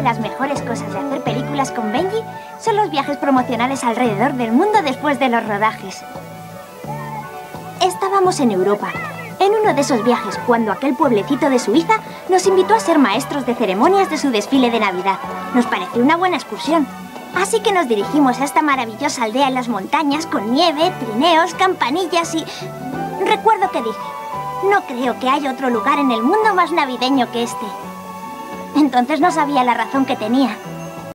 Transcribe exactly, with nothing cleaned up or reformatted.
las mejores cosas de hacer películas con Benji son los viajes promocionales alrededor del mundo después de los rodajes. Estábamos en Europa, en uno de esos viajes, cuando aquel pueblecito de Suiza nos invitó a ser maestros de ceremonias de su desfile de Navidad. Nos pareció una buena excursión. Así que nos dirigimos a esta maravillosa aldea en las montañas con nieve, trineos, campanillas y... Recuerdo que dije, no creo que haya otro lugar en el mundo más navideño que este. Entonces no sabía la razón que tenía.